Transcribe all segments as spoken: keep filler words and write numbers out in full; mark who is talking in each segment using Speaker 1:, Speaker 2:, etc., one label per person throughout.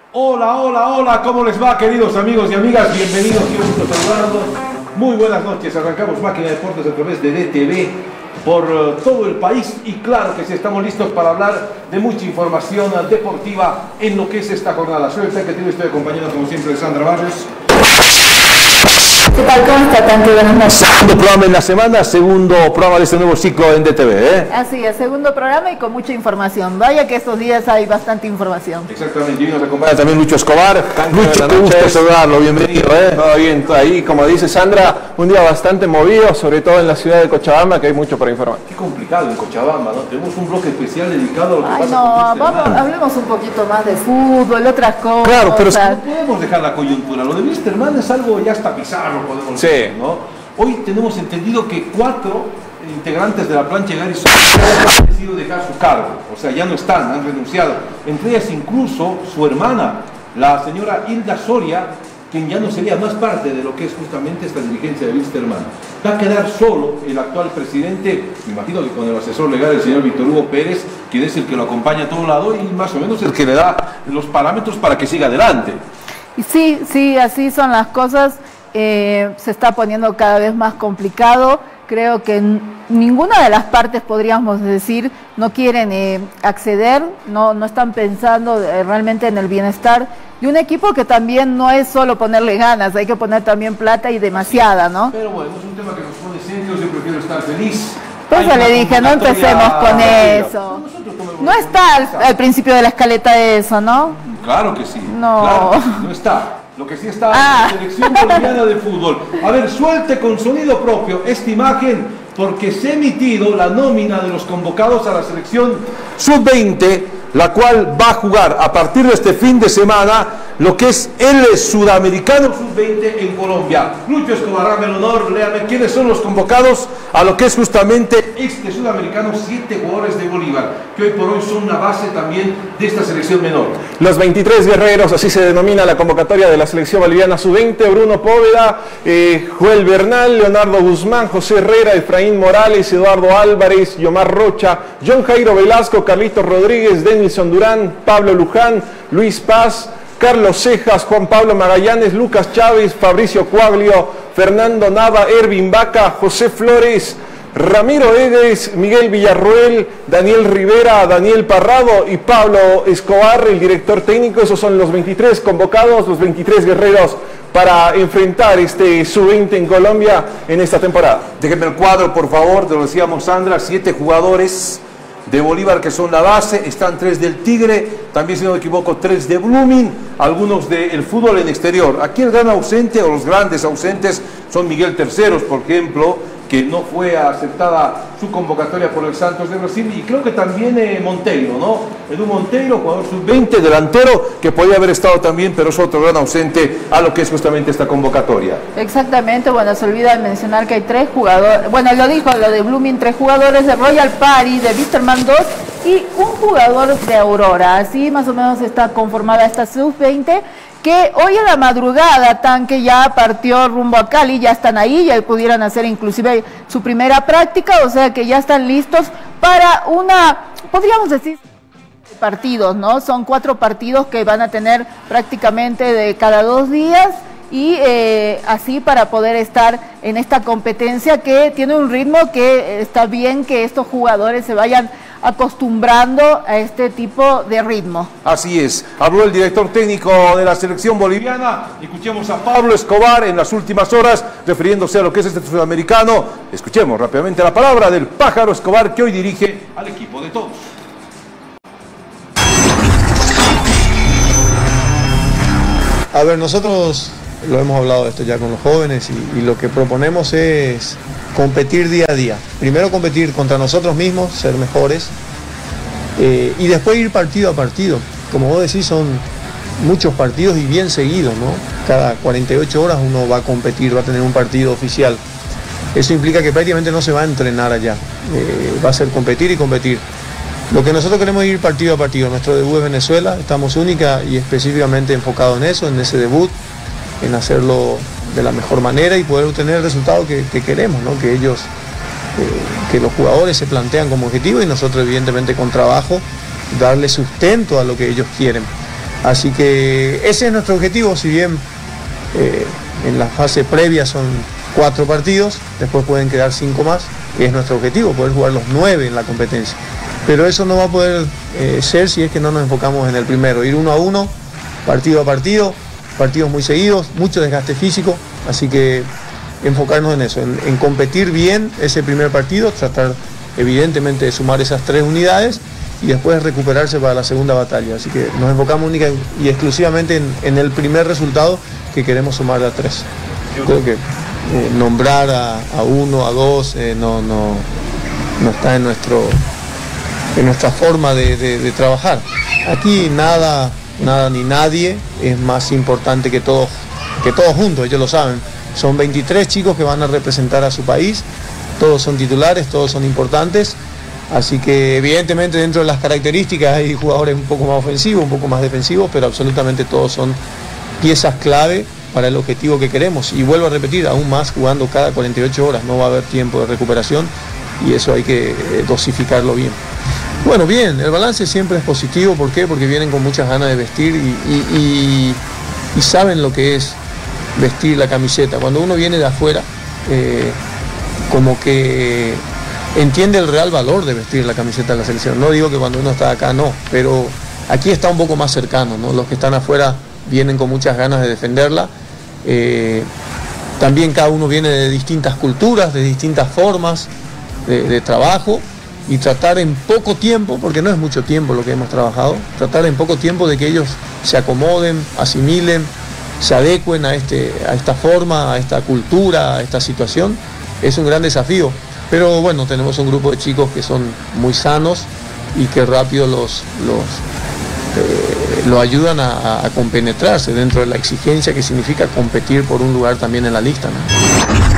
Speaker 1: Hola, hola, hola, ¿cómo les va, queridos amigos y amigas? Bienvenidos, qué gusto saludarlos. Muy buenas noches, arrancamos Máquina de Deportes a través de D T V por uh, todo el país y claro que sí, estamos listos para hablar de mucha información deportiva en lo que es esta jornada. Soy el secretario y estoy acompañado como siempre de Sandra Barrios.
Speaker 2: ¿Qué tal? ¿Cómo está? Tanto buenas noches.
Speaker 1: Segundo programa en la semana, segundo programa de este nuevo ciclo en D T V, ¿eh?
Speaker 2: Así es, segundo programa y con mucha información. Vaya que estos días hay bastante información.
Speaker 1: Exactamente, y nos acompaña también Lucho Escobar.
Speaker 3: Tanto
Speaker 1: Lucho, qué gusto saludarlo, bienvenido, ¿eh?
Speaker 3: Todo bien, todo ahí, como dice Sandra, un día bastante movido, sobre todo en la ciudad de Cochabamba, que hay mucho para informar.
Speaker 1: Qué complicado en Cochabamba, ¿no? Tenemos un bloque especial dedicado a lo que
Speaker 2: Ay,
Speaker 1: pasa
Speaker 2: no,
Speaker 1: con
Speaker 2: vamos,
Speaker 1: Wilstermann.
Speaker 2: hablemos un poquito más de fútbol, otras cosas.
Speaker 1: Claro, pero es que no podemos dejar la coyuntura. Lo de Wilstermann es algo ya hasta bizarro, podemos
Speaker 3: Sí.
Speaker 1: decir, ¿no? Hoy tenemos entendido que cuatro integrantes de la plancha Gary han decidido dejar su cargo, o sea, ya no están, han renunciado. Entre ellas incluso su hermana, la señora Hilda Soria, quien ya no sería más parte de lo que es justamente esta dirigencia de Wilstermann. Va a quedar solo el actual presidente, me imagino que con el asesor legal, el señor Víctor Hugo Pérez, quien es el que lo acompaña a todo lado y más o menos el que le da los parámetros para que siga adelante.
Speaker 2: Y sí, sí, así son las cosas. Eh, se está poniendo cada vez más complicado. Creo que ninguna de las partes, podríamos decir, no quieren eh, acceder, no, no están pensando eh, realmente en el bienestar de un equipo que también no es solo ponerle ganas, hay que poner también plata y demasiada, ¿no?
Speaker 1: Pero bueno, es un tema que nos pone serios, yo prefiero estar feliz.
Speaker 2: Pues ya le dije, no empecemos con eso. No está al, al principio de la escaleta eso, ¿no?
Speaker 1: Claro que sí.
Speaker 2: No.
Speaker 1: Claro que sí, no está. Lo que sí está
Speaker 2: Ah.
Speaker 1: en la selección boliviana de fútbol. A ver, suelte con sonido propio esta imagen porque se ha emitido la nómina de los convocados a la selección sub veinte, la cual va a jugar a partir de este fin de semana lo que es el sudamericano sub veinte en Colombia. Lucho Escobar, dame el honor, léame quiénes son los convocados a lo que es justamente este sudamericano, siete jugadores de Bolívar, que hoy por hoy son la base también de esta selección menor.
Speaker 3: Los veintitrés guerreros, así se denomina la convocatoria de la selección boliviana sub veinte, Bruno Póveda, eh, Joel Bernal, Leonardo Guzmán, José Herrera, Efraín Morales, Eduardo Álvarez, Yomar Rocha, John Jairo Velasco, Carlitos Rodríguez, Denilson Durán, Pablo Luján, Luis Paz, Carlos Cejas, Juan Pablo Magallanes, Lucas Chávez, Fabricio Cuaglio, Fernando Nava, Ervin Vaca, José Flores, Ramiro Edes, Miguel Villarroel, Daniel Rivera, Daniel Parrado y Pablo Escobar, el director técnico. Esos son los veintitrés convocados, los veintitrés guerreros para enfrentar este sub veinte en Colombia en esta temporada.
Speaker 1: Déjenme el cuadro, por favor, te lo decíamos Sandra, siete jugadores de Bolívar que son la base, están tres del Tigre, también si no me equivoco tres de Blooming, algunos del fútbol en exterior. Aquí el gran ausente o los grandes ausentes son Miguel Terceros, por ejemplo, que no fue aceptada su convocatoria por el Santos de Brasil, y creo que también eh, Monteiro, ¿no? Edu Monteiro, jugador sub veinte, delantero, que podía haber estado también, pero es otro gran ausente a lo que es justamente esta convocatoria.
Speaker 2: Exactamente, bueno, se olvida de mencionar que hay tres jugadores, bueno, lo dijo, lo de Blooming, tres jugadores de Royal Party, de Wilstermann dos y un jugador de Aurora. Así más o menos está conformada esta sub veinte, que hoy en la madrugada Tanque ya partió rumbo a Cali, ya están ahí, ya pudieran hacer inclusive su primera práctica, o sea que ya están listos para una, podríamos decir, partidos, ¿no? Son cuatro partidos que van a tener prácticamente de cada dos días y eh, así para poder estar en esta competencia que tiene un ritmo que está bien que estos jugadores se vayan acostumbrando a este tipo de ritmo.
Speaker 1: Así es, habló el director técnico de la selección boliviana. Escuchemos a Pablo Escobar en las últimas horas refiriéndose a lo que es este sudamericano. Escuchemos rápidamente la palabra del Pájaro Escobar, que hoy dirige al equipo de todos.
Speaker 4: A ver, nosotros lo hemos hablado de esto ya con los jóvenes y, y lo que proponemos es competir día a día. Primero competir contra nosotros mismos, ser mejores, eh, y después ir partido a partido. Como vos decís, son muchos partidos y bien seguidos, ¿no? Cada cuarenta y ocho horas uno va a competir, va a tener un partido oficial. Eso implica que prácticamente no se va a entrenar allá, eh, va a ser competir y competir. Lo que nosotros queremos es ir partido a partido. Nuestro debut es Venezuela, estamos única y específicamente enfocados en eso, en ese debut, en hacerlo de la mejor manera y poder obtener el resultado que, que queremos, ¿no? Que ellos, eh, que los jugadores se plantean como objetivo y nosotros evidentemente con trabajo darle sustento a lo que ellos quieren. Así que ese es nuestro objetivo, si bien eh, en la fase previa son cuatro partidos, después pueden quedar cinco más, que es nuestro objetivo, poder jugar los nueve en la competencia. Pero eso no va a poder eh, ser si es que no nos enfocamos en el primero, ir uno a uno, partido a partido, partidos muy seguidos, mucho desgaste físico, así que enfocarnos en eso, en, en competir bien ese primer partido, tratar evidentemente de sumar esas tres unidades y después recuperarse para la segunda batalla. Así que nos enfocamos única y exclusivamente en, en el primer resultado, que queremos sumar a tres. Creo que eh, nombrar a, a uno, a dos, eh, no, no, no está en, nuestro, en nuestra forma de, de, de trabajar. Aquí nada, nada ni nadie es más importante que todos, que todos juntos, ellos lo saben. Son veintitrés chicos que van a representar a su país, todos son titulares, todos son importantes. Así que evidentemente dentro de las características hay jugadores un poco más ofensivos, un poco más defensivos, pero absolutamente todos son piezas clave para el objetivo que queremos. Y vuelvo a repetir, aún más jugando cada cuarenta y ocho horas, no va a haber tiempo de recuperación y eso hay que dosificarlo bien. Bueno, bien, el balance siempre es positivo, ¿por qué? Porque vienen con muchas ganas de vestir y, y, y, y saben lo que es vestir la camiseta. Cuando uno viene de afuera, eh, como que entiende el real valor de vestir la camiseta de la selección. No digo que cuando uno está acá no, pero aquí está un poco más cercano, ¿no? Los que están afuera vienen con muchas ganas de defenderla. Eh, también cada uno viene de distintas culturas, de distintas formas de, de trabajo, y tratar en poco tiempo, porque no es mucho tiempo lo que hemos trabajado, tratar en poco tiempo de que ellos se acomoden, asimilen, se adecuen a, este, a esta forma, a esta cultura, a esta situación. Es un gran desafío. Pero bueno, tenemos un grupo de chicos que son muy sanos y que rápido los, los eh, lo ayudan a, a compenetrarse dentro de la exigencia que significa competir por un lugar también en la lista, ¿no?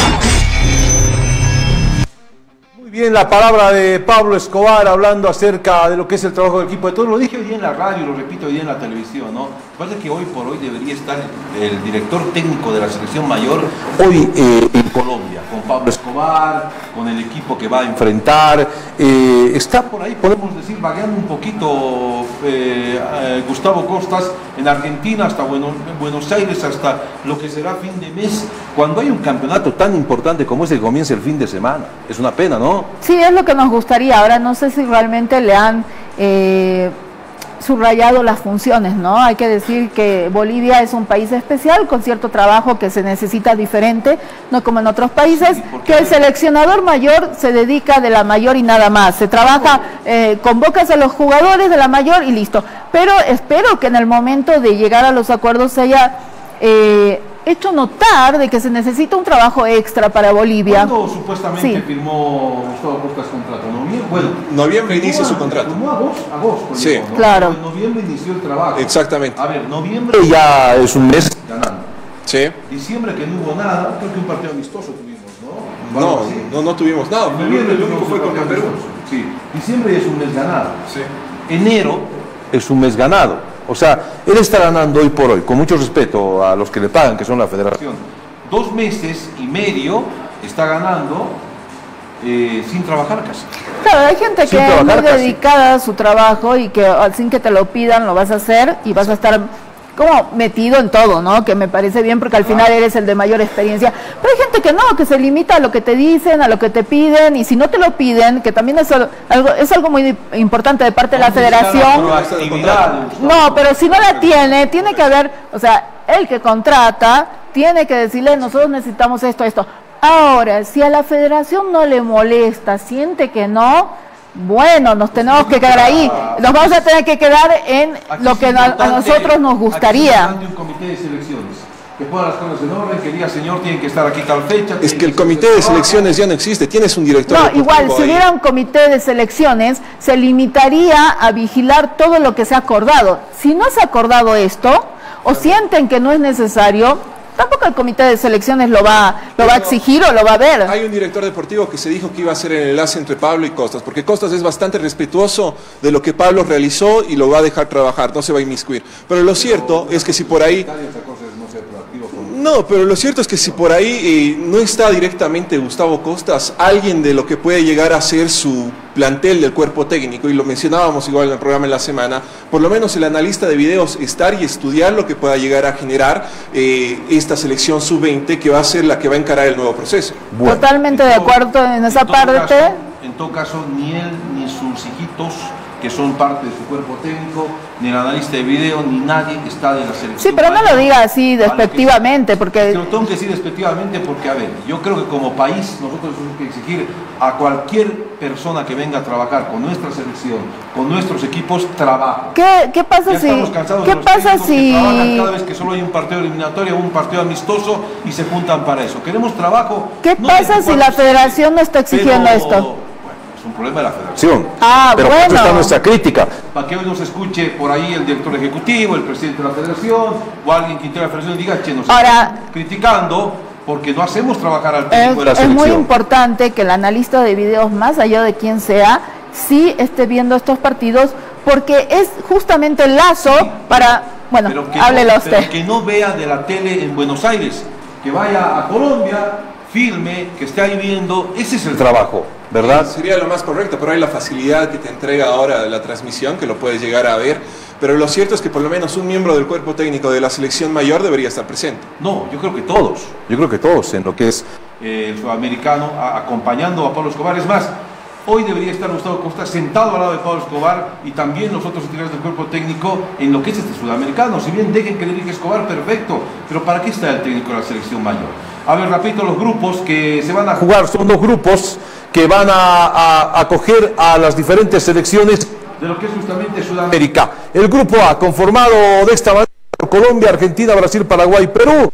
Speaker 1: Muy bien, la palabra de Pablo Escobar hablando acerca de lo que es el trabajo del equipo de todos. Lo dije hoy día en la radio, lo repito hoy día en la televisión, ¿no? Parece que hoy por hoy debería estar el director técnico de la selección mayor hoy eh, en Colombia, con Pablo Escobar, con el equipo que va a enfrentar. Eh, está por ahí, podemos decir, vagueando un poquito eh, eh, Gustavo Costas en Argentina, hasta Buenos, Buenos Aires, hasta lo que será fin de mes, cuando hay un campeonato tan importante como ese que comienza el fin de semana. Es una pena, ¿no?
Speaker 2: Sí, es lo que nos gustaría. Ahora no sé si realmente le han eh, subrayado las funciones, ¿no? Hay que decir que Bolivia es un país especial, con cierto trabajo que se necesita diferente, no como en otros países, sí, que el seleccionador mayor se dedica de la mayor y nada más. Se trabaja, eh, convocas a los jugadores de la mayor y listo. Pero espero que en el momento de llegar a los acuerdos se haya Eh, hecho notar de que se necesita un trabajo extra para Bolivia.
Speaker 1: ¿Cuándo supuestamente sí. firmó Gustavo Costas contrato? ¿Noviembre? Bueno,
Speaker 3: noviembre inicia su contrato.
Speaker 1: ¿Firmó agosto? Agosto,
Speaker 3: sí.
Speaker 1: Dijo, ¿no?
Speaker 2: Claro.
Speaker 1: En noviembre inició el trabajo.
Speaker 3: Exactamente.
Speaker 1: A ver, noviembre ya es un mes ganando.
Speaker 3: Sí.
Speaker 1: Diciembre que no hubo nada, creo que un partido amistoso tuvimos, ¿no?
Speaker 3: No, no, no tuvimos nada.
Speaker 1: En noviembre
Speaker 3: el único fue contra Perú.
Speaker 1: Sí. Diciembre ya es un mes ganado.
Speaker 3: Sí.
Speaker 1: Enero es un mes ganado. O sea, él está ganando hoy por hoy, con mucho respeto a los que le pagan, que son la federación. Dos meses y medio está ganando eh, sin trabajar casi.
Speaker 2: Claro, hay gente que es muy dedicada a su trabajo y que sin que te lo pidan lo vas a hacer y vas a estar como metido en todo, ¿no? Que me parece bien porque al final eres el de mayor experiencia. Pero hay gente que no, que se limita a lo que te dicen, a lo que te piden, y si no te lo piden, que también es algo, es algo muy importante de parte de la federación. No, pero si no la tiene, tiene que haber, o sea, el que contrata tiene que decirle, nosotros necesitamos esto, esto. Ahora, si a la federación no le molesta, siente que no, bueno, nos tenemos que quedar ahí. Nos vamos a tener que quedar en lo que a nosotros nos gustaría.
Speaker 1: Aquí es un comité de selecciones que ponga las cosas en orden, que diga, señor, tienen que estar aquí tal fecha.
Speaker 3: Es que el comité de selecciones ya no existe, tienes un director.
Speaker 2: No, igual, si hubiera un comité de selecciones, se limitaría a vigilar todo lo que se ha acordado. Si no se ha acordado esto, o sienten que no es necesario, tampoco el comité de selecciones lo va, lo va a exigir o lo va a ver.
Speaker 3: Hay un director deportivo que se dijo que iba a ser el enlace entre Pablo y Costas, porque Costas es bastante respetuoso de lo que Pablo realizó y lo va a dejar trabajar, no se va a inmiscuir. Pero lo cierto es que si por ahí... No, pero lo cierto es que si por ahí eh, no está directamente Gustavo Costas, alguien de lo que puede llegar a ser su plantel del cuerpo técnico, y lo mencionábamos igual en el programa en la semana, por lo menos el analista de videos estar y estudiar lo que pueda llegar a generar eh, esta selección sub veinte, que va a ser la que va a encarar el nuevo proceso.
Speaker 2: Bueno, totalmente de acuerdo en esa
Speaker 1: en
Speaker 2: parte.
Speaker 1: Caso, en todo caso, ni él ni sus hijitos, que son parte de su cuerpo técnico, ni el analista de video, ni nadie está de la selección.
Speaker 2: Sí, pero no lo diga así despectivamente, porque...
Speaker 1: Lo tengo que decir despectivamente porque, a ver, yo creo que como país nosotros tenemos que exigir a cualquier persona que venga a trabajar con nuestra selección, con nuestros equipos, trabajo.
Speaker 2: ¿Qué, qué pasa
Speaker 1: ya
Speaker 2: si...?
Speaker 1: Estamos cansados
Speaker 2: ¿Qué
Speaker 1: de los
Speaker 2: pasa si...?
Speaker 1: Que trabajan cada vez que solo hay un partido eliminatorio o un partido amistoso y se juntan para eso. Queremos trabajo...
Speaker 2: ¿Qué
Speaker 1: no
Speaker 2: pasa si la federación no está exigiendo
Speaker 1: pero,
Speaker 2: esto?
Speaker 1: Es un problema de la federación.
Speaker 2: Ah,
Speaker 1: pero
Speaker 2: bueno.
Speaker 1: por eso está nuestra crítica. Para que hoy nos escuche por ahí el director ejecutivo, el presidente de la federación, o alguien que integra la federación y diga, che, nos
Speaker 2: Ahora,
Speaker 1: están criticando porque no hacemos trabajar al técnico
Speaker 2: es,
Speaker 1: de la
Speaker 2: es
Speaker 1: selección.
Speaker 2: muy importante que el analista de videos, más allá de quién sea, sí esté viendo estos partidos, porque es justamente el lazo sí, para... Bueno,
Speaker 1: pero que
Speaker 2: háblelo
Speaker 1: no,
Speaker 2: usted.
Speaker 1: Pero que no vea de la tele en Buenos Aires, que vaya a Colombia, filme, que esté ahí viendo, ese es el trabajo, ¿verdad?
Speaker 3: Sí, sería lo más correcto, pero hay la facilidad que te entrega ahora la transmisión, que lo puedes llegar a ver, pero lo cierto es que por lo menos un miembro del cuerpo técnico de la selección mayor debería estar presente.
Speaker 1: No, yo creo que todos, yo creo que todos, en lo que es eh, el sudamericano, a, acompañando a Pablo Escobar. Es más, hoy debería estar Gustavo Costa sentado al lado de Pablo Escobar y también los otros integrantes del cuerpo técnico en lo que es este sudamericano. Si bien dejen que le dirija Escobar, perfecto, pero ¿para qué está el técnico de la selección mayor? A ver, repito, los grupos que se van a jugar son dos grupos que van a, a acoger a las diferentes selecciones de lo que es justamente Sudamérica. El grupo A, conformado de esta manera por Colombia, Argentina, Brasil, Paraguay, Perú.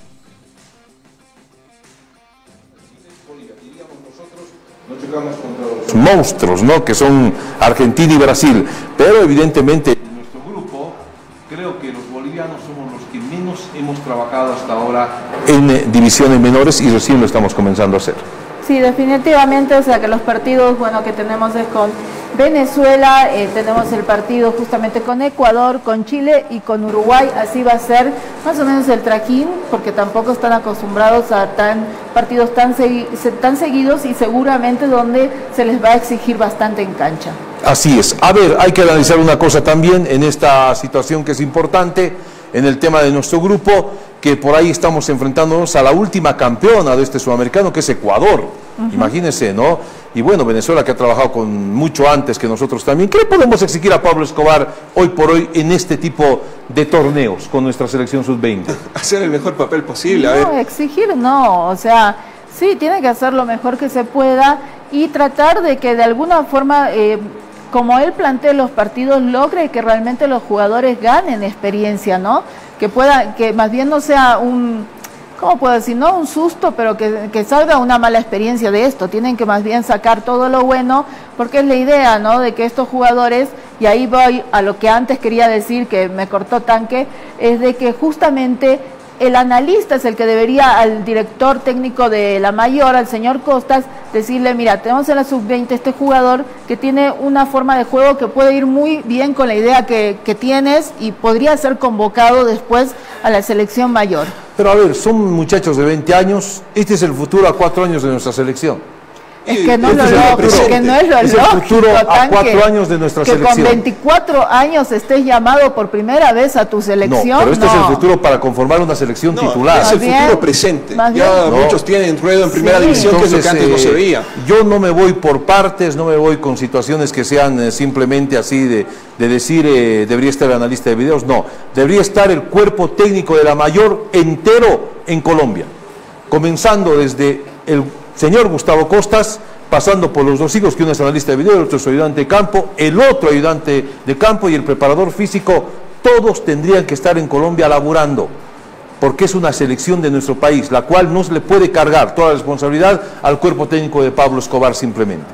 Speaker 1: Los monstruos, ¿no?, que son Argentina y Brasil, pero evidentemente en nuestro grupo creo que los bolivianos somos los que menos hemos trabajado hasta ahora en eh, divisiones menores y recién lo estamos comenzando a hacer.
Speaker 2: Sí, definitivamente, o sea que los partidos, bueno, que tenemos es con Venezuela, eh, tenemos el partido justamente con Ecuador, con Chile y con Uruguay. Así va a ser más o menos el trajín, porque tampoco están acostumbrados a tan partidos tan, segui tan seguidos y seguramente donde se les va a exigir bastante en cancha.
Speaker 1: Así es. A ver, hay que analizar una cosa también en esta situación que es importante, en el tema de nuestro grupo, que por ahí estamos enfrentándonos a la última campeona de este sudamericano, que es Ecuador. Uh-huh. Imagínense, ¿no? Y bueno, Venezuela, que ha trabajado con mucho antes que nosotros también. ¿Qué podemos exigir a Pablo Escobar hoy por hoy en este tipo de torneos con nuestra selección sub veinte?
Speaker 3: Hacer el mejor papel posible.
Speaker 2: No,
Speaker 3: a ver.
Speaker 2: exigir no, o sea, sí, tiene que hacer lo mejor que se pueda y tratar de que de alguna forma... Eh, como él plantea los partidos, logre que realmente los jugadores ganen experiencia, ¿no? Que pueda, que más bien no sea un, ¿cómo puedo decir? No un susto, pero que, que salga una mala experiencia de esto. Tienen que más bien sacar todo lo bueno, porque es la idea, ¿no? De que estos jugadores, y ahí voy a lo que antes quería decir, que me cortó Tanque, es de que justamente el analista es el que debería al director técnico de la mayor, al señor Costas, decirle, mira, tenemos en la sub veinte este jugador que tiene una forma de juego que puede ir muy bien con la idea que, que tienes y podría ser convocado después a la selección mayor.
Speaker 1: Pero a ver, son muchachos de veinte años, este es el futuro a cuatro años de nuestra selección.
Speaker 2: Es que no,
Speaker 1: este
Speaker 2: es,
Speaker 1: es
Speaker 2: lo lógico, que no es lo
Speaker 1: es
Speaker 2: lógico,
Speaker 1: el futuro a
Speaker 2: Tanque,
Speaker 1: cuatro años de nuestra
Speaker 2: que
Speaker 1: selección.
Speaker 2: Que con veinticuatro años estés llamado por primera vez a tu selección.
Speaker 1: No, pero este
Speaker 2: no.
Speaker 1: es el futuro para conformar una selección
Speaker 3: no,
Speaker 1: titular.
Speaker 3: Es el
Speaker 2: bien,
Speaker 3: futuro presente. Ya
Speaker 2: bien.
Speaker 3: muchos no. tienen ruedo en primera
Speaker 2: sí.
Speaker 3: división,
Speaker 1: Entonces,
Speaker 3: que es lo que antes
Speaker 1: eh,
Speaker 3: no se veía.
Speaker 1: Yo no me voy por partes, no me voy con situaciones que sean eh, simplemente así de, de decir eh, debería estar el analista de videos. No, debería estar el cuerpo técnico de la mayor entero en Colombia, comenzando desde el señor Gustavo Costas, pasando por los dos hijos, que uno es analista de video, el otro es ayudante de campo, el otro ayudante de campo y el preparador físico. Todos tendrían que estar en Colombia laburando, porque es una selección de nuestro país, la cual no se le puede cargar toda la responsabilidad al cuerpo técnico de Pablo Escobar simplemente.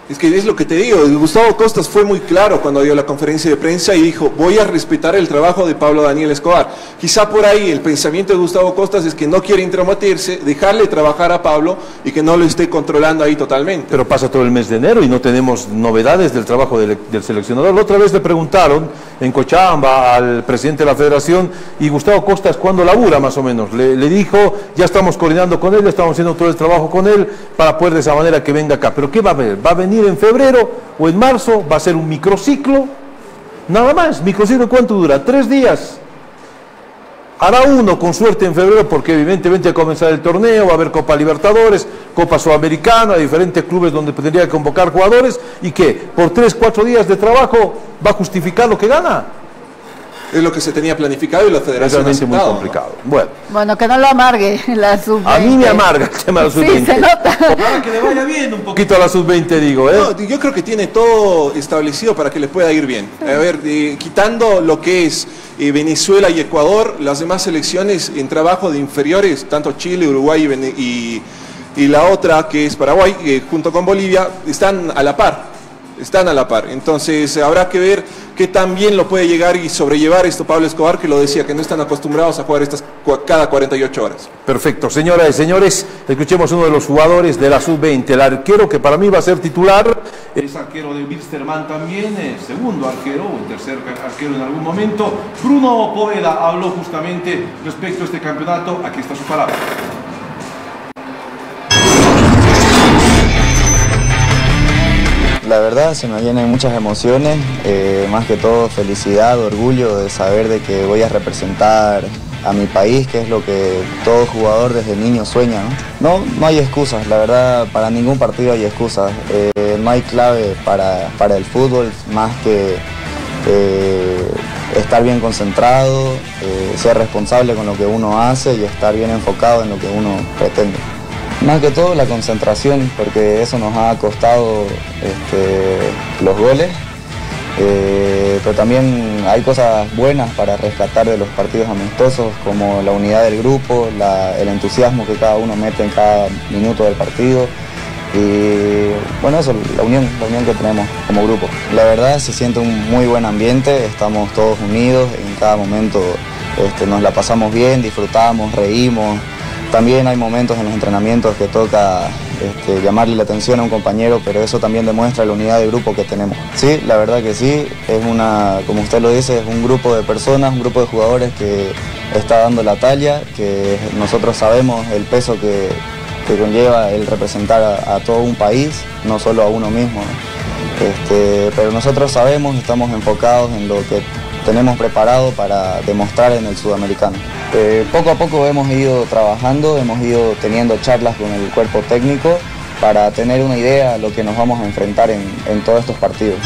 Speaker 3: Es que es lo que te digo, Gustavo Costas fue muy claro cuando dio la conferencia de prensa y dijo, voy a respetar el trabajo de Pablo Daniel Escobar. Quizá por ahí el pensamiento de Gustavo Costas es que no quiere intrometerse, dejarle trabajar a Pablo y que no lo esté controlando ahí totalmente.
Speaker 1: Pero pasa todo el mes de enero y no tenemos novedades del trabajo del, del seleccionador. La otra vez le preguntaron en Cochabamba al presidente de la federación, y Gustavo Costas, ¿cuándo labura más o menos? Le, le dijo, ya estamos coordinando con él, estamos haciendo todo el trabajo con él para poder de esa manera que venga acá. ¿Pero qué va a haber? ¿Va a venir en febrero o en marzo? ¿Va a ser un microciclo? Nada más. ¿Microciclo cuánto dura? Tres días. Hará uno con suerte en febrero, porque evidentemente va a comenzar el torneo, va a haber Copa Libertadores, Copa Sudamericana, diferentes clubes donde tendría que convocar jugadores, y que por tres, cuatro días de trabajo va a justificar lo que gana.
Speaker 3: Es lo que se tenía planificado y la federación
Speaker 1: es realmente muy complicado. ¿No? Bueno.
Speaker 2: Bueno, que no lo amargue la sub veinte.
Speaker 1: A mí me amarga el tema de la sub veinte.
Speaker 2: Sí, se nota.
Speaker 1: Ojalá que le vaya bien un poquito a la sub veinte, digo. ¿eh?
Speaker 3: No, yo creo que tiene todo establecido para que le pueda ir bien. A ver, eh, quitando lo que es eh, Venezuela y Ecuador, las demás selecciones en trabajo de inferiores, tanto Chile, Uruguay y, y, y la otra que es Paraguay, eh, junto con Bolivia, están a la par. Están a la par, entonces habrá que ver qué tan bien lo puede llegar y sobrellevar esto Pablo Escobar, que lo decía, que no están acostumbrados a jugar estas cada cuarenta y ocho horas.
Speaker 1: Perfecto, señoras y señores, escuchemos uno de los jugadores de la sub veinte, el arquero que para mí va a ser titular, es arquero de Wilstermann también, el segundo arquero, o el tercer arquero en algún momento. Bruno Poveda habló justamente respecto a este campeonato, aquí está su palabra.
Speaker 5: La verdad se me vienen muchas emociones, eh, más que todo felicidad, orgullo de saber de que voy a representar a mi país, que es lo que todo jugador desde niño sueña, ¿no? No, no hay excusas, la verdad para ningún partido hay excusas, eh, no hay clave para, para el fútbol más que eh, estar bien concentrado, eh, ser responsable con lo que uno hace y estar bien enfocado en lo que uno pretende. Más que todo la concentración, porque eso nos ha costado este, los goles, eh, pero también hay cosas buenas para rescatar de los partidos amistosos, como la unidad del grupo, la, el entusiasmo que cada uno mete en cada minuto del partido, y bueno, eso, la unión, la unión que tenemos como grupo. La verdad se siente un muy buen ambiente, estamos todos unidos, en cada momento este, nos la pasamos bien, disfrutamos, reímos. También hay momentos en los entrenamientos que toca este, llamarle la atención a un compañero, pero eso también demuestra la unidad de grupo que tenemos. Sí, la verdad que sí, es una, como usted lo dice, es un grupo de personas, un grupo de jugadores que está dando la talla, que nosotros sabemos el peso que, que conlleva el representar a, a todo un país, no solo a uno mismo, ¿no? Este, pero nosotros sabemos, estamos enfocados en lo que tenemos preparado para demostrar en el sudamericano. Eh, poco a poco hemos ido trabajando, hemos ido teniendo charlas con el cuerpo técnico para tener una idea de lo que nos vamos a enfrentar en, en todos estos partidos.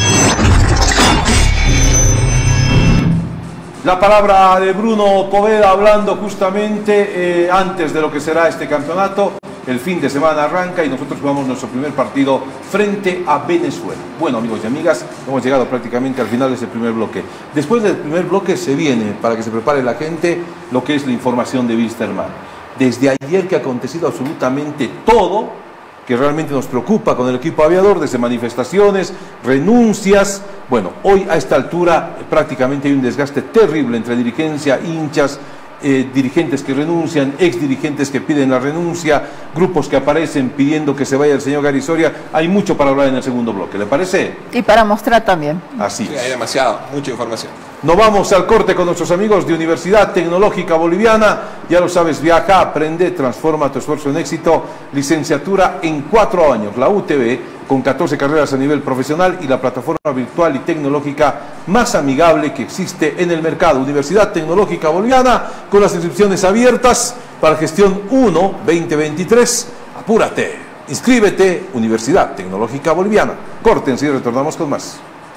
Speaker 1: La palabra de Bruno Poveda hablando justamente eh, antes de lo que será este campeonato. El fin de semana arranca y nosotros jugamos nuestro primer partido frente a Venezuela. Bueno, amigos y amigas, hemos llegado prácticamente al final de ese primer bloque. Después del primer bloque se viene, para que se prepare la gente, lo que es la información de Wilstermann. Desde ayer que ha acontecido absolutamente todo, que realmente nos preocupa con el equipo aviador, desde manifestaciones, renuncias. Bueno, hoy a esta altura prácticamente hay un desgaste terrible entre dirigencia, hinchas, Eh, dirigentes que renuncian, ex dirigentes que piden la renuncia, grupos que aparecen pidiendo que se vaya el señor Gary Soria. Hay mucho para hablar en el segundo bloque, ¿le parece?
Speaker 2: Y para mostrar también.
Speaker 1: Así
Speaker 3: Sí,
Speaker 1: es.
Speaker 3: hay demasiado, mucha información.
Speaker 1: Nos vamos al corte con nuestros amigos de Universidad Tecnológica Boliviana. Ya lo sabes, viaja, aprende, transforma tu esfuerzo en éxito. Licenciatura en cuatro años, la U T B, con catorce carreras a nivel profesional y la plataforma virtual y tecnológica más amigable que existe en el mercado. Universidad Tecnológica Boliviana, con las inscripciones abiertas para gestión uno veinte veintitrés. Apúrate, inscríbete, Universidad Tecnológica Boliviana. Córtense y retornamos con más.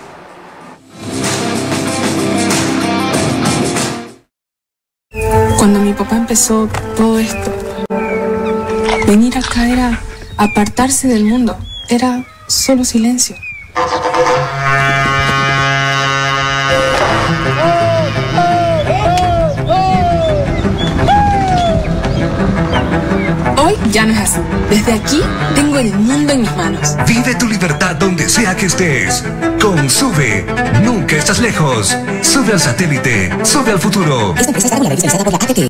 Speaker 6: Cuando mi papá empezó todo esto, venir acá era apartarse del mundo, era solo silencio. Hoy Hoy ya no es así. Desde aquí tengo el mundo en mis manos.
Speaker 7: Vive tu libertad donde sea que estés. Con Sube, nunca estás lejos. Sube al satélite, sube al futuro.
Speaker 8: Esta empresa está regulada y fiscalizada por la A T T.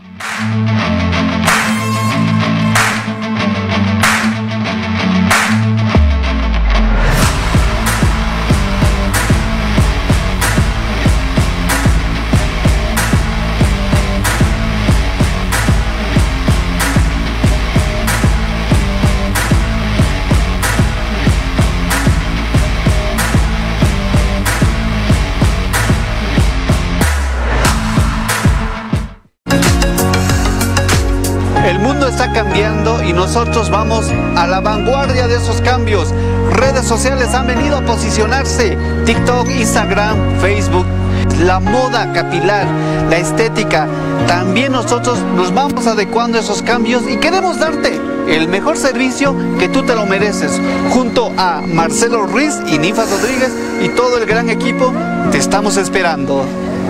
Speaker 9: Está cambiando y nosotros vamos a la vanguardia de esos cambios. Redes sociales han venido a posicionarse: TikTok, Instagram, Facebook, la moda capilar, la estética. También nosotros nos vamos adecuando a esos cambios y queremos darte el mejor servicio que tú te lo mereces. Junto a Marcelo Ruiz y Ninfa Rodríguez y todo el gran equipo, te estamos esperando.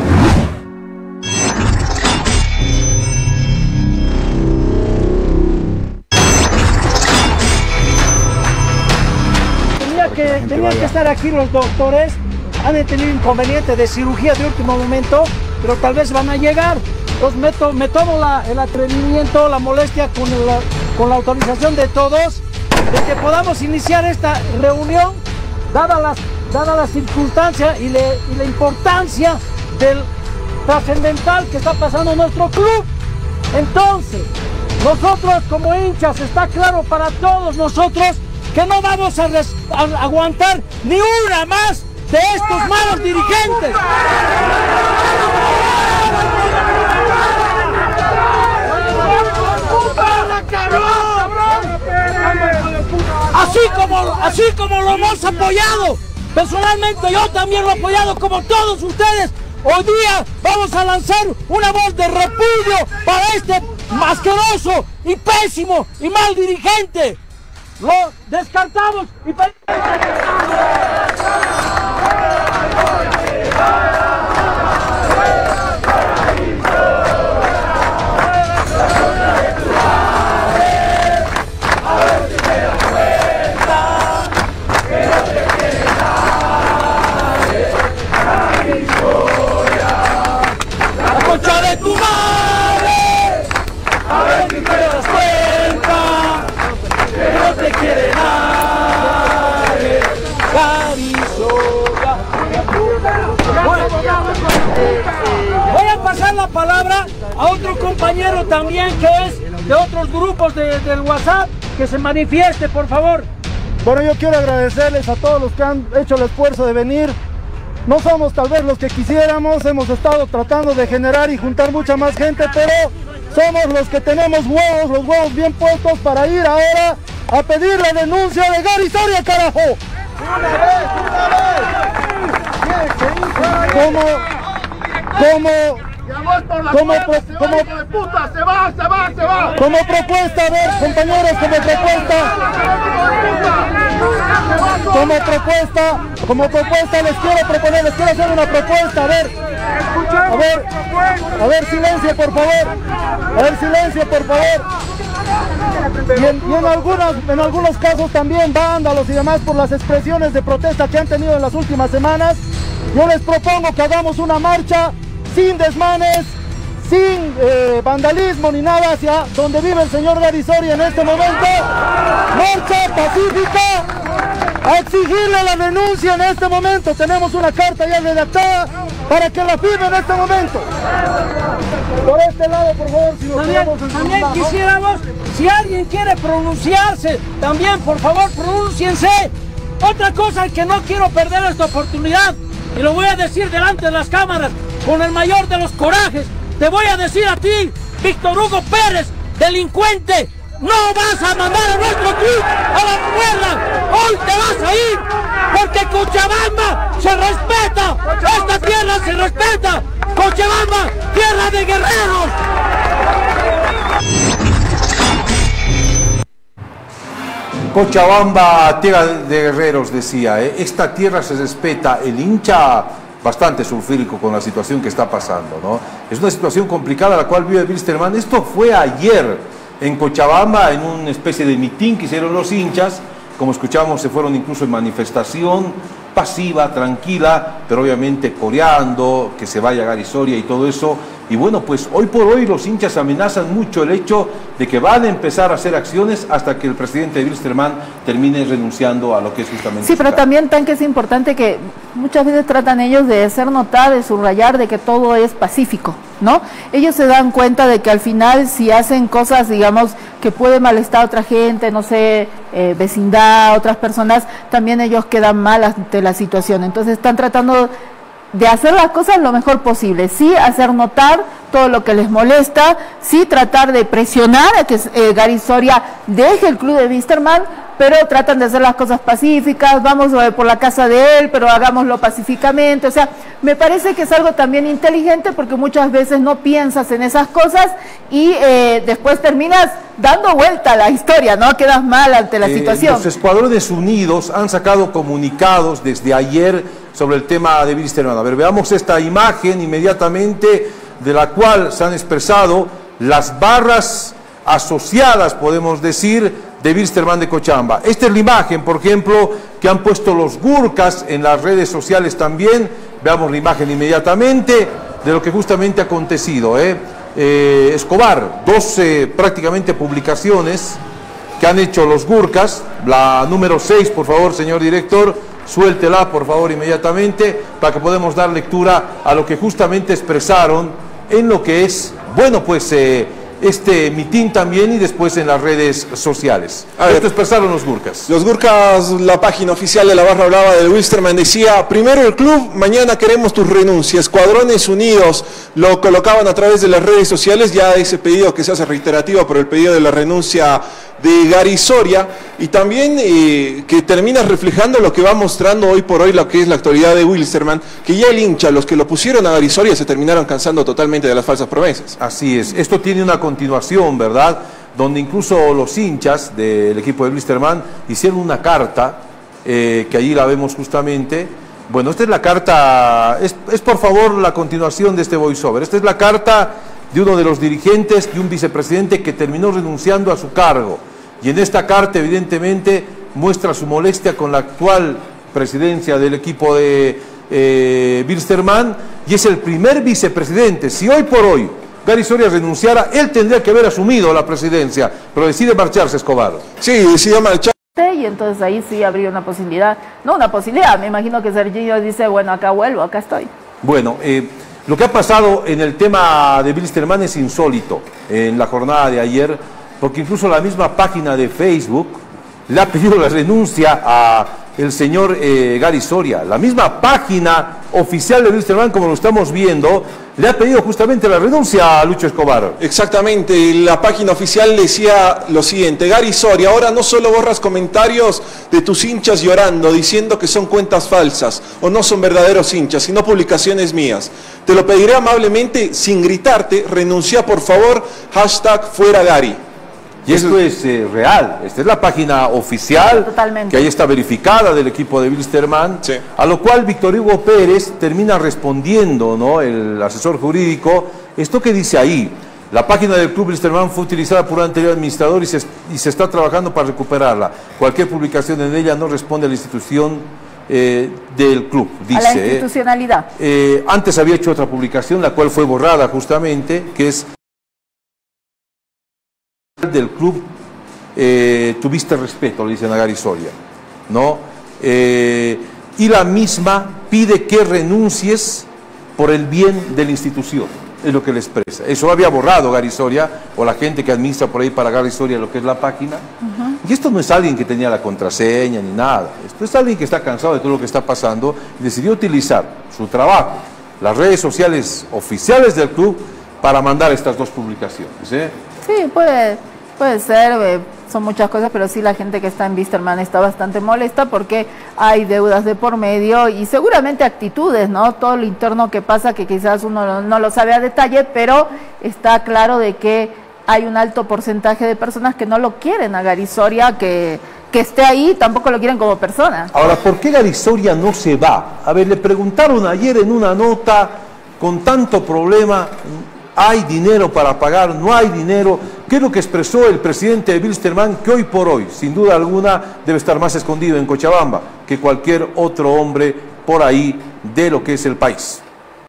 Speaker 10: Tenían que estar aquí los doctores, han tenido inconveniente de cirugía de último momento, pero tal vez van a llegar. Entonces me, to, me tomo la, el atrevimiento, la molestia con, el, con la autorización de todos, de que podamos iniciar esta reunión, dadas las, dada las circunstancias y, le, y la importancia del trascendental que está pasando en nuestro club. Entonces, nosotros como hinchas, está claro para todos nosotros que no vamos a, res, a aguantar ni una más de estos malos dirigentes. Así como, así como lo hemos apoyado, personalmente yo también lo he apoyado como todos ustedes. Hoy día vamos a lanzar una voz de repudio para este asqueroso y pésimo y mal dirigente. Lo descartamos y la concha de tu madre, a ver si te das cuenta que no te quiere nadie, Garisoria. Voy a pasar la palabra a otro compañero también que es de otros grupos de, del WhatsApp, que se manifieste, por favor.
Speaker 11: Bueno, yo quiero agradecerles a todos los que han hecho el esfuerzo de venir. No somos tal vez los que quisiéramos, hemos estado tratando de generar y juntar mucha más gente, pero somos los que tenemos huevos, los huevos bien puestos para ir ahora a pedir la denuncia de Garisoria, carajo.
Speaker 10: Una vez, una vez.
Speaker 11: Como, como, como, como,
Speaker 10: de puta, se va, se va, se va.
Speaker 11: Como propuesta, a ver, compañeros, como propuesta, como propuesta, como propuesta les quiero proponer, les quiero hacer una propuesta, a ver, a ver, a ver, silencio, por favor, a ver, silencio, por favor. Y en, y en, algunos, en algunos casos también vándalos y demás por las expresiones de protesta que han tenido en las últimas semanas. Yo les propongo que hagamos una marcha sin desmanes, sin eh, vandalismo ni nada hacia donde vive el señor Garisoria en este momento. Marcha pacífica a exigirle la denuncia en este momento. Tenemos una carta ya redactada para que la firme en este momento. Por este lado, por favor, si nos
Speaker 10: También, también quisiéramos, si alguien quiere pronunciarse, también por favor pronúnciense. Otra cosa que no quiero perder esta oportunidad, y lo voy a decir delante de las cámaras, con el mayor de los corajes, te voy a decir a ti, Víctor Hugo Pérez, delincuente, no vas a mandar a nuestro club a la mierda, hoy te vas a ir, porque Cochabamba se respeta, esta tierra se respeta, Cochabamba, tierra de guerreros.
Speaker 1: Cochabamba, tierra de guerreros, decía, ¿eh? Esta tierra se respeta, el hincha bastante sulfúrico con la situación que está pasando, ¿no? Es una situación complicada la cual vive Wilstermann. Esto fue ayer, en Cochabamba, en una especie de mitin que hicieron los hinchas. Como escuchamos, se fueron incluso en manifestación pasiva, tranquila, pero obviamente coreando que se vaya Gary Soria y todo eso. Y bueno, pues hoy por hoy los hinchas amenazan mucho el hecho de que van a empezar a hacer acciones hasta que el presidente Wilstermann termine renunciando a lo que es justamente...
Speaker 2: Sí, pero también tan que es importante que muchas veces tratan ellos de hacer notar, de subrayar de que todo es pacífico, ¿no? Ellos se dan cuenta de que al final si hacen cosas, digamos, que puede malestar a otra gente, no sé, eh, vecindad, otras personas, también ellos quedan mal ante la situación. Entonces están tratando de hacer las cosas lo mejor posible, sí hacer notar todo lo que les molesta, sí tratar de presionar a que eh, Gary Soria deje el club de Wilstermann, pero tratan de hacer las cosas pacíficas, vamos eh, por la casa de él, pero hagámoslo pacíficamente. O sea, me parece que es algo también inteligente porque muchas veces no piensas en esas cosas y eh, después terminas dando vuelta a la historia, ¿no? Quedas mal ante la eh, situación.
Speaker 1: Los Escuadrones Unidos han sacado comunicados desde ayer sobre el tema de Wilstermann. A ver, veamos esta imagen inmediatamente, de la cual se han expresado las barras asociadas, podemos decir, de Wilstermann de Cochabamba. Esta es la imagen, por ejemplo, que han puesto los Gurkas en las redes sociales también. Veamos la imagen inmediatamente de lo que justamente ha acontecido. ¿eh? Eh, Escobar, doce prácticamente publicaciones que han hecho los Gurkas. La número seis, por favor, señor director, suéltela, por favor, inmediatamente, para que podamos dar lectura a lo que justamente expresaron en lo que es, bueno, pues eh, este mitin también y después en las redes sociales. A ver, esto expresaron los Gurkas.
Speaker 3: Los Gurkas, la página oficial de la barra brava del Wilstermann decía: primero el club, mañana queremos tus renuncias. Escuadrones Unidos lo colocaban a través de las redes sociales, ya ese pedido que se hace reiterativo por el pedido de la renuncia de Gary Soria, y también eh, que termina reflejando lo que va mostrando hoy por hoy lo que es la actualidad de Wilstermann, que ya el hincha, los que lo pusieron a Gary Soria, se terminaron cansando totalmente de las falsas promesas.
Speaker 1: Así es, esto tiene una continuación, ¿verdad?, donde incluso los hinchas del equipo de Wilstermann hicieron una carta, eh, que allí la vemos justamente. Bueno, esta es la carta, es, es por favor la continuación de este voiceover. Esta es la carta de uno de los dirigentes, de un vicepresidente que terminó renunciando a su cargo. Y en esta carta, evidentemente, muestra su molestia con la actual presidencia del equipo de eh, Wilstermann, y es el primer vicepresidente. Si hoy por hoy Gary Soria renunciara, él tendría que haber asumido la presidencia, pero decide marcharse, Escobar.
Speaker 3: Sí, decide marchar.
Speaker 2: Y entonces ahí sí habría una posibilidad, no una posibilidad, me imagino que Sergio dice, bueno, acá vuelvo, acá estoy.
Speaker 1: Bueno, eh, lo que ha pasado en el tema de Wilstermann es insólito en la jornada de ayer, porque incluso la misma página de Facebook le ha pedido la renuncia a el señor eh, Gary Soria. La misma página oficial de Wilstermann, como lo estamos viendo, le ha pedido justamente la renuncia a Lucho Escobar.
Speaker 3: Exactamente, la página oficial decía lo siguiente: Gary Soria, ahora no solo borras comentarios de tus hinchas llorando, diciendo que son cuentas falsas o no son verdaderos hinchas, sino publicaciones mías. Te lo pediré amablemente, sin gritarte, renuncia por favor, hashtag fuera Gary.
Speaker 1: Y esto es eh, real, esta es la página oficial,
Speaker 2: totalmente,
Speaker 1: que ahí está verificada, del equipo de Wilstermann,
Speaker 3: sí.
Speaker 1: A lo cual Víctor Hugo Pérez termina respondiendo, ¿no?, el asesor jurídico, esto que dice ahí: la página del club Wilstermann fue utilizada por un anterior administrador y se, y se está trabajando para recuperarla. Cualquier publicación en ella no responde a la institución eh, del club, dice.
Speaker 2: A la institucionalidad.
Speaker 1: Eh, eh, antes había hecho otra publicación, la cual fue borrada justamente, que es del club, eh, tuviste respeto, le dicen a Gary Soria, ¿no? Eh, y la misma pide que renuncies por el bien de la institución, es lo que le expresa. Eso lo había borrado Gary Soria, o la gente que administra por ahí para Gary Soria lo que es la página. Uh-huh. Y esto no es alguien que tenía la contraseña ni nada, esto es alguien que está cansado de todo lo que está pasando y decidió utilizar su trabajo, las redes sociales oficiales del club, para mandar estas dos publicaciones, ¿eh?
Speaker 2: Sí, puede, puede ser, eh, son muchas cosas, pero sí la gente que está en Wilstermann está bastante molesta porque hay deudas de por medio y seguramente actitudes, ¿no? Todo lo interno que pasa que quizás uno no, no lo sabe a detalle, pero está claro de que hay un alto porcentaje de personas que no lo quieren a Gary Soria, que, que esté ahí, tampoco lo quieren como persona.
Speaker 1: Ahora, ¿por qué Gary Soria no se va? A ver, le preguntaron ayer en una nota, con tanto problema, ¿Hay dinero para pagar? ¿No hay dinero? ¿Qué es lo que expresó el presidente de Wilstermann, que hoy por hoy, sin duda alguna, debe estar más escondido en Cochabamba que cualquier otro hombre por ahí de lo que es el país?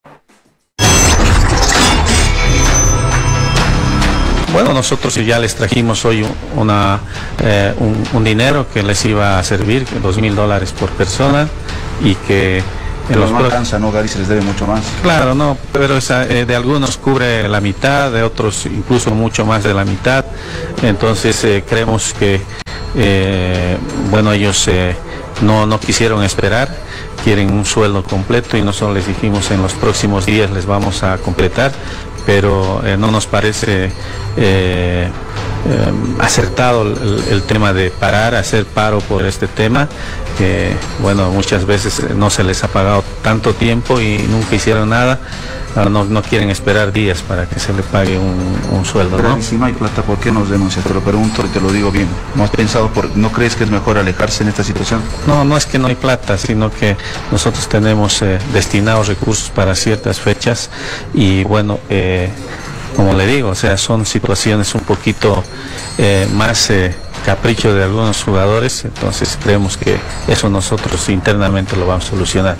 Speaker 8: Bueno, nosotros ya les trajimos hoy una, eh, un, un dinero que les iba a servir, dos mil dólares por persona, y que...
Speaker 12: Pero no alcanza, ¿no, Gary? Se les debe mucho más.
Speaker 8: Claro, no, pero esa, eh, de algunos cubre la mitad, de otros incluso mucho más de la mitad. Entonces eh, creemos que, eh, bueno, ellos eh, no, no quisieron esperar, quieren un sueldo completo y nosotros les dijimos en los próximos días les vamos a completar, pero eh, no nos parece eh, eh, acertado el, el tema de parar, hacer paro por este tema, que bueno, muchas veces no se les ha pagado tanto tiempo y nunca hicieron nada. No, no quieren esperar días para que se le pague un, un sueldo,
Speaker 12: pero,
Speaker 8: ¿no?
Speaker 12: Y si no hay plata, ¿por qué nos denuncia? Te lo pregunto y te lo digo bien. ¿No has pensado, por, no crees que es mejor alejarse en esta situación?
Speaker 8: No, no es que no hay plata, sino que nosotros tenemos eh, destinados recursos para ciertas fechas y bueno, eh, como le digo, o sea, son situaciones un poquito eh, más eh, capricho de algunos jugadores, entonces creemos que eso nosotros internamente lo vamos a solucionar.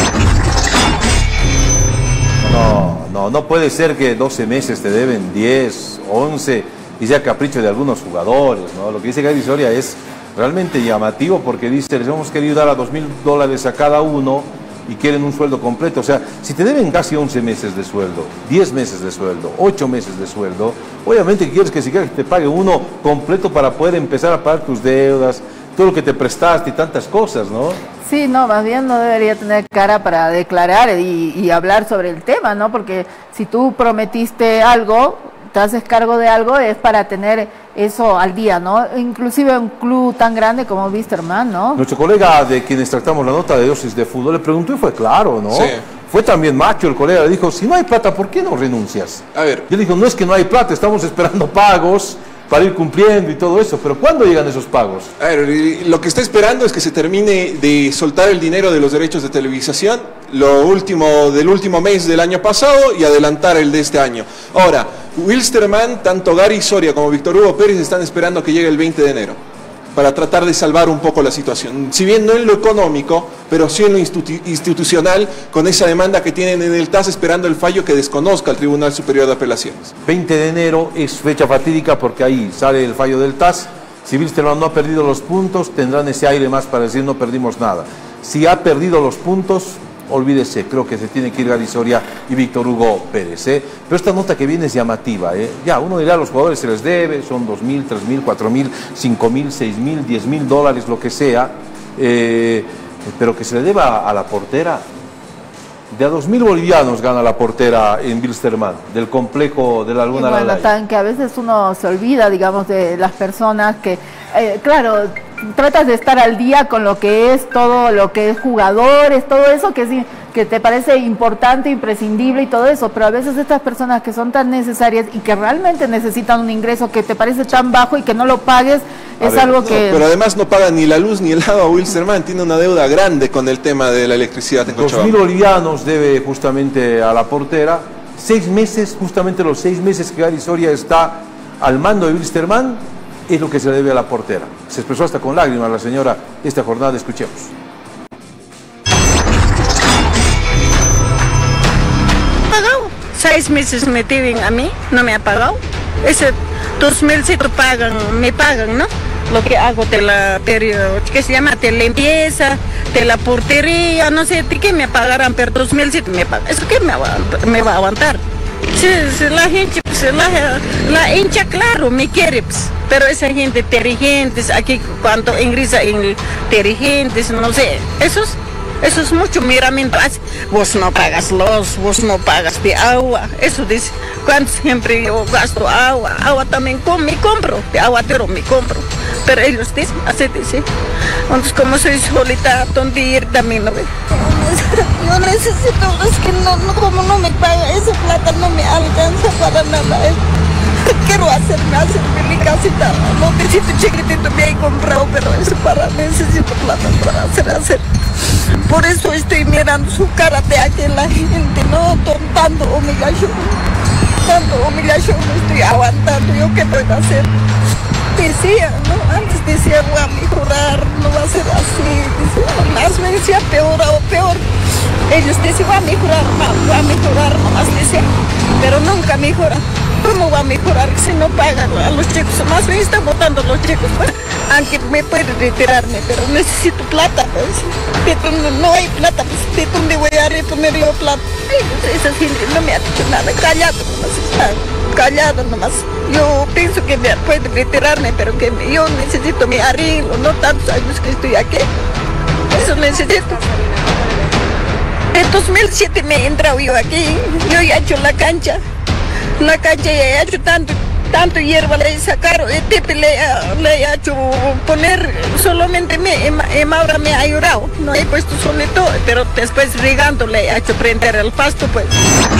Speaker 1: No, no, no puede ser que doce meses te deben diez, once y sea capricho de algunos jugadores, ¿no? Lo que dice Gary Soria es realmente llamativo porque dice, les hemos querido dar a dos mil dólares a cada uno y quieren un sueldo completo. O sea, si te deben casi once meses de sueldo, diez meses de sueldo, ocho meses de sueldo, obviamente quieres que siquiera te pague uno completo para poder empezar a pagar tus deudas, todo lo que te prestaste y tantas cosas, ¿no?
Speaker 2: Sí, no, más bien no debería tener cara para declarar y, y hablar sobre el tema, ¿no? Porque si tú prometiste algo, te haces cargo de algo, es para tener eso al día, ¿no? Inclusive un club tan grande como Wilstermann, ¿no?
Speaker 1: Nuestro colega de quienes tratamos la nota de dosis de fútbol le preguntó y fue claro, ¿no?
Speaker 3: Sí.
Speaker 1: Fue también macho el colega, le dijo, si no hay plata, ¿por qué no renuncias?
Speaker 3: A ver.
Speaker 1: Yo le digo, no es que no hay plata, estamos esperando pagos para ir cumpliendo y todo eso, pero ¿cuándo llegan esos pagos?
Speaker 3: A ver, lo que está esperando es que se termine de soltar el dinero de los derechos de televisación, lo último del último mes del año pasado y adelantar el de este año. Ahora, Wilstermann, tanto Gary Soria como Víctor Hugo Pérez están esperando que llegue el veinte de enero para tratar de salvar un poco la situación. Si bien no en lo económico, pero sí en lo institu- institucional, con esa demanda que tienen en el T A S esperando el fallo que desconozca el Tribunal Superior de Apelaciones.
Speaker 1: veinte de enero es fecha fatídica porque ahí sale el fallo del T A S. Si Wilstermann no ha perdido los puntos, tendrán ese aire más para decir no perdimos nada. Si ha perdido los puntos, olvídese, creo que se tiene que ir Gary Soria y Víctor Hugo Pérez, ¿eh? Pero esta nota que viene es llamativa, ¿eh? Ya, uno dirá, a los jugadores se les debe, son dos mil, tres mil, cuatro mil, cinco mil, seis mil, diez mil dólares, lo que sea, eh, pero que se le deba a la portera. De a dos mil bolivianos gana la portera en Wilstermann, del complejo de la Laguna
Speaker 2: Y bueno,
Speaker 1: Lalay.
Speaker 2: tan que a veces uno se olvida, digamos, de las personas que, eh, claro, tratas de estar al día con lo que es todo, lo que es jugadores, todo eso que sí, que te parece importante, imprescindible y todo eso, pero a veces estas personas que son tan necesarias y que realmente necesitan un ingreso que te parece tan bajo y que no lo pagues, es
Speaker 3: ver,
Speaker 2: algo
Speaker 3: no,
Speaker 2: que...
Speaker 3: Pero además no pagan ni la luz ni el agua. Wilstermann tiene una deuda grande con el tema de la electricidad en
Speaker 1: dos
Speaker 3: Cochabamba.
Speaker 1: mil bolivianos debe justamente a la portera, seis meses, justamente los seis meses que Gary Soria está al mando de Wilstermann, es lo que se le debe a la portera. Se expresó hasta con lágrimas la señora esta jornada, escuchemos.
Speaker 13: Pagado. Seis meses me deben a mí, no me ha pagado. Ese dos mil si te pagan, me pagan, ¿no? Lo que hago de la, ¿qué se llama? De limpieza, de la portería, no sé, ¿de qué me pagarán? Pero dos mil si me pagan. ¿Eso qué me va, me va a aguantar? Si, si la gente, pues, la, la hincha, claro, me quiere, pues, pero esa gente, dirigentes, aquí cuando ingresa en dirigentes, no sé, esos, eso es mucho miramiento. Vos no pagas luz, vos no pagas de agua, eso dice, cuando siempre yo gasto agua, agua también com, me compro, de aguatero me compro, pero ellos dicen, así dicen, entonces como soy solita, donde ir también no ve.
Speaker 14: Yo necesito, es que no, no, como no me paga esa plata, no me alcanza para nada. Quiero hacerme, hacerme mi casita, no necesito chiquitito, me he comprado, pero eso para, necesito plata para hacer, hacer. Por eso estoy mirando su cara de aquí la gente, no tontando humillación. tanta humillación estoy aguantando, ¿yo qué puedo hacer? Decía, ¿no? Antes decía, voy a mejorar, no va a ser así. Decía, más me decía peor o peor. Ellos decían, voy a mejorar, voy a mejorar, nomás decía, pero nunca mejora. ¿Cómo va a mejorar si no pagan a los chicos? Más bien están votando los chicos, pues. Aunque me puede retirarme, pero necesito plata, pues. No, no hay plata, pues. ¿De dónde voy a reponer yo plata? Esa gente no me ha dicho nada, callado nomás está, callado nomás. Yo pienso que me puede retirarme, pero que me, yo necesito mi arreglo, no tantos años que estoy aquí. Eso necesito. En dos mil siete me he entrado yo aquí, yo ya he hecho la cancha. La cancha ya he hecho tanto, tanto hierba le he sacado, el tepe le, le he hecho poner, solamente me, Maura me ha ayudado, no he puesto solito, pero después regando le he hecho prender el pasto, pues.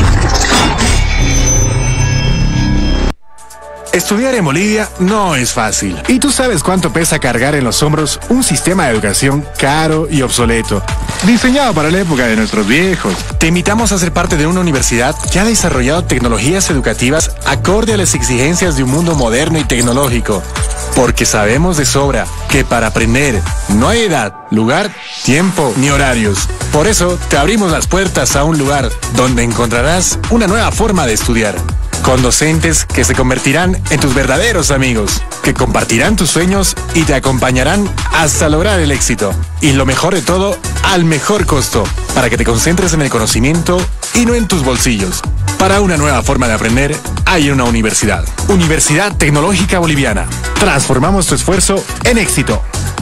Speaker 15: Estudiar en Bolivia no es fácil. Y tú sabes cuánto pesa cargar en los hombros un sistema de educación caro y obsoleto, diseñado para la época de nuestros viejos. Te invitamos a ser parte de una universidad que ha desarrollado tecnologías educativas acorde a las exigencias de un mundo moderno y tecnológico. Porque sabemos de sobra que para aprender no hay edad, lugar, tiempo ni horarios. Por eso te abrimos las puertas a un lugar donde encontrarás una nueva forma de estudiar. Con docentes que se convertirán en tus verdaderos amigos, que compartirán tus sueños y te acompañarán hasta lograr el éxito. Y lo mejor de todo, al mejor costo, para que te concentres en el conocimiento y no en tus bolsillos. Para una nueva forma de aprender, hay una universidad. Universidad Tecnológica Boliviana. Transformamos tu esfuerzo en éxito.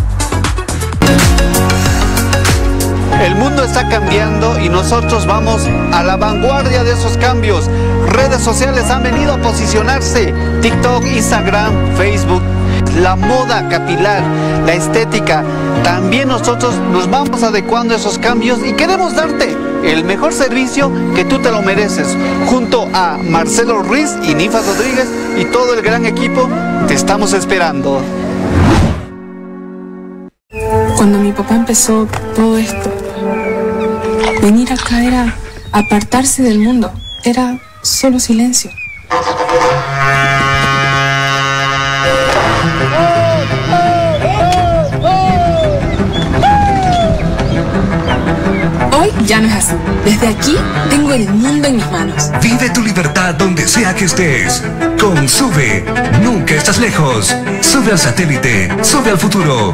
Speaker 9: El mundo está cambiando y nosotros vamos a la vanguardia de esos cambios. Redes sociales han venido a posicionarse. TikTok, Instagram, Facebook. La moda capilar, la estética. También nosotros nos vamos adecuando a esos cambios y queremos darte el mejor servicio que tú te lo mereces. Junto a Marcelo Ruiz y Ninfa Rodríguez y todo el gran equipo, te estamos esperando.
Speaker 6: Cuando mi papá empezó todo esto, venir acá era apartarse del mundo, era solo silencio. Hoy ya no es así. Desde aquí tengo el mundo en mis manos.
Speaker 7: Vive tu libertad donde sea que estés. Con Sube, nunca estás lejos. Sube al satélite, sube al futuro.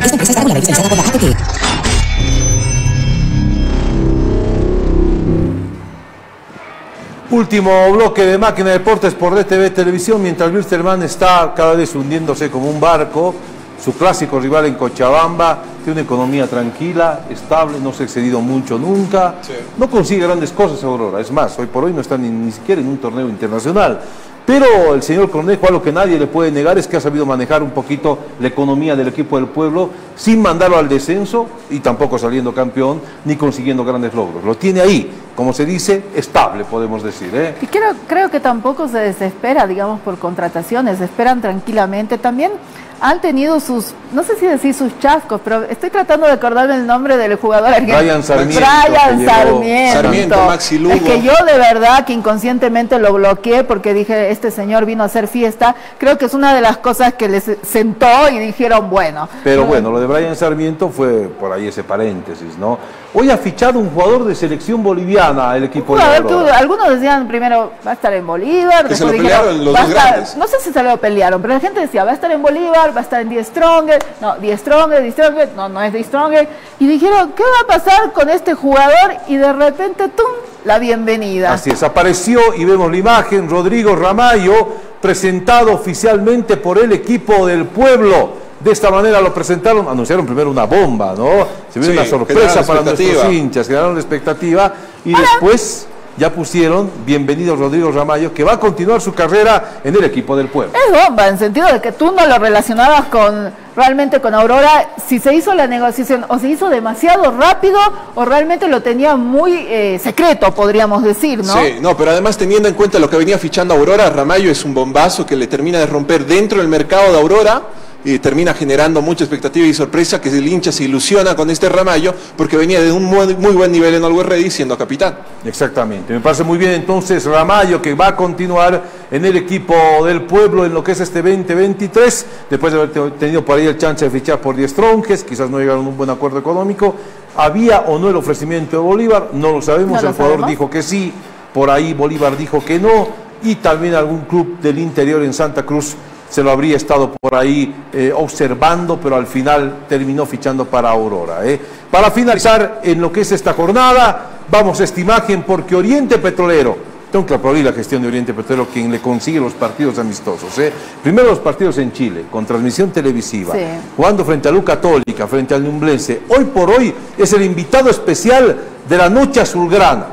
Speaker 1: Último bloque de Máquina de Deportes por D T V Televisión, mientras Wilstermann está cada vez hundiéndose como un barco. Su clásico rival en Cochabamba tiene una economía tranquila, estable, no se ha excedido mucho nunca. Sí. No consigue grandes cosas Aurora, es más, hoy por hoy no está ni, ni siquiera en un torneo internacional. Pero el señor Cornejo, algo que nadie le puede negar, es que ha sabido manejar un poquito la economía del equipo del pueblo sin mandarlo al descenso y tampoco saliendo campeón ni consiguiendo grandes logros. Lo tiene ahí, como se dice, estable, podemos decir. ¿eh?
Speaker 2: Y creo, creo que tampoco se desespera, digamos, por contrataciones, esperan tranquilamente. También han tenido sus, no sé si decir sus chascos, pero estoy tratando de acordarme el nombre del jugador.
Speaker 1: Brian Sarmiento.
Speaker 2: Brian Sarmiento.
Speaker 3: Sarmiento, Maxi Lugo.
Speaker 2: Es que yo de verdad que inconscientemente lo bloqueé porque dije, este señor vino a hacer fiesta. Creo que es una de las cosas que les sentó y dijeron, bueno.
Speaker 1: Pero bueno, lo de Brian Sarmiento fue por ahí ese paréntesis, ¿no? Hoy ha fichado un jugador de selección boliviana el equipo de Aurora.
Speaker 2: Algunos decían primero, va a estar en Bolívar.
Speaker 3: Que se lo pelearon los dos grandes.
Speaker 2: No sé si se lo pelearon, pero la gente decía, va a estar en Bolívar, va a estar en Die Stronger, no, Die Stronger, Die Stronger, no, no es Die Stronger. Y dijeron, ¿qué va a pasar con este jugador? Y de repente, ¡tum!, la bienvenida.
Speaker 1: Así es, apareció y vemos la imagen, Rodrigo Ramallo, presentado oficialmente por el equipo del pueblo. De esta manera lo presentaron, anunciaron primero una bomba, ¿no? Se vio sí, una sorpresa para nuestros hinchas, generaron la expectativa y Hola. después ya pusieron bienvenido Rodrigo Ramallo, que va a continuar su carrera en el equipo del pueblo.
Speaker 2: Es bomba, en sentido de que tú no lo relacionabas con realmente con Aurora, si se hizo la negociación o se hizo demasiado rápido o realmente lo tenía muy eh, secreto, podríamos decir, ¿no?
Speaker 3: Sí, no, pero además teniendo en cuenta lo que venía fichando Aurora, Ramallo es un bombazo que le termina de romper dentro del mercado de Aurora. eh, termina generando mucha expectativa y sorpresa, que el hincha se ilusiona con este Ramallo porque venía de un muy, muy buen nivel en Always Ready siendo capitán.
Speaker 1: Exactamente, me parece muy bien entonces Ramallo, que va a continuar en el equipo del pueblo en lo que es este veinte veintitrés, después de haber tenido por ahí el chance de fichar por diez Tronjes, quizás no llegaron a un buen acuerdo económico. ¿Había o no el ofrecimiento de Bolívar? No lo sabemos, no lo el jugador sabemos. Dijo que sí, por ahí Bolívar dijo que no, y también algún club del interior en Santa Cruz se lo habría estado por ahí eh, observando, pero al final terminó fichando para Aurora. ¿eh? Para finalizar en lo que es esta jornada, vamos a esta imagen porque Oriente Petrolero, tengo que aplaudir la gestión de Oriente Petrolero, quien le consigue los partidos amistosos. ¿eh? Primero los partidos en Chile, con transmisión televisiva, sí. jugando frente a Lu Católica, frente al Ñublense. Hoy por hoy es el invitado especial de la noche azulgrana.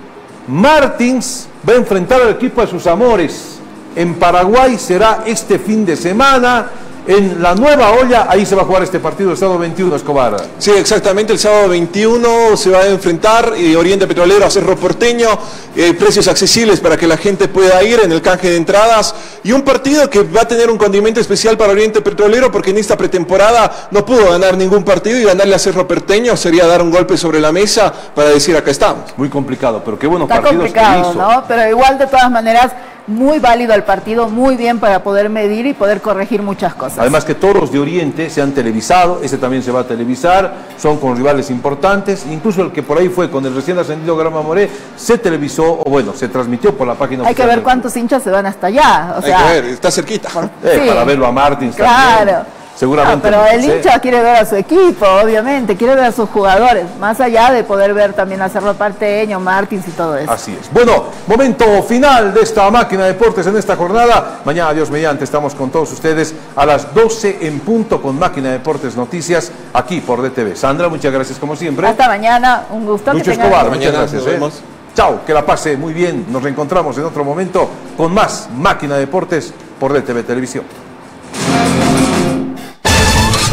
Speaker 1: Martins va a enfrentar al equipo de sus amores. En Paraguay será este fin de semana. En la Nueva Olla, ahí se va a jugar este partido el sábado veintiuno, Escobar.
Speaker 3: Sí, exactamente, el sábado veintiuno se va a enfrentar eh, Oriente Petrolero a Cerro Porteño, eh, precios accesibles para que la gente pueda ir en el canje de entradas, y un partido que va a tener un condimento especial para Oriente Petrolero porque en esta pretemporada no pudo ganar ningún partido, y ganarle a Cerro Porteño sería dar un golpe sobre la mesa para decir acá estamos.
Speaker 1: Muy complicado, pero qué buenos
Speaker 2: Está
Speaker 1: partidos
Speaker 2: complicado,
Speaker 1: que hizo.
Speaker 2: ¿no? Pero igual de todas maneras muy válido el partido, muy bien para poder medir y poder corregir muchas cosas.
Speaker 1: Además que todos los de Oriente se han televisado, ese también se va a televisar, son con rivales importantes, incluso el que por ahí fue con el recién ascendido Grama Moré, se televisó, o bueno, se transmitió por la página
Speaker 2: Hay que ver cuántos hinchas se van hasta allá. O sea,
Speaker 3: hay que ver, está cerquita.
Speaker 1: Eh,
Speaker 2: sí.
Speaker 1: Para verlo a Martins
Speaker 2: claro.
Speaker 1: también. Seguramente.
Speaker 2: No, pero el
Speaker 1: ¿sí?
Speaker 2: hincha quiere ver a su equipo, obviamente, quiere ver a sus jugadores, más allá de poder ver también a Cerro Porteño, Martins y todo eso.
Speaker 1: Así es. Bueno, momento final de esta máquina de deportes en esta jornada. Mañana, Dios mediante, estamos con todos ustedes a las doce en punto con Máquina de Deportes Noticias, aquí por D T V. Sandra, muchas gracias como siempre.
Speaker 2: Hasta mañana, un gusto.
Speaker 1: Lucho
Speaker 2: que tengan...
Speaker 1: Escobar,
Speaker 3: mañana
Speaker 1: muchas gracias.
Speaker 3: nos vemos.
Speaker 1: ¿eh? Chao, que la pase muy bien. Nos reencontramos en otro momento con más Máquina de Deportes por D T V Televisión.